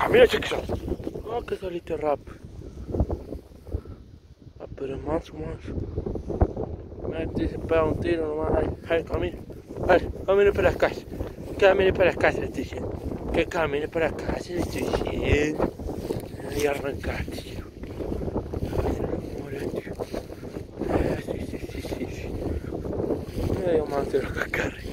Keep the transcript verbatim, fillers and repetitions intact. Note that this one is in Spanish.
Camina, chiquito. Ah, que saliste rápido. Ah, pero es manso, manso. Me dice, pega un tiro nomás. Ay, ay, camina. Ay, camine para la casa. Camine para la casa, le estoy diciendo. Que camine para la casa, le estoy diciendo. Y arrancaste, tío. Sí, sí, sí, sí, sí. Me dio manso los cacarres.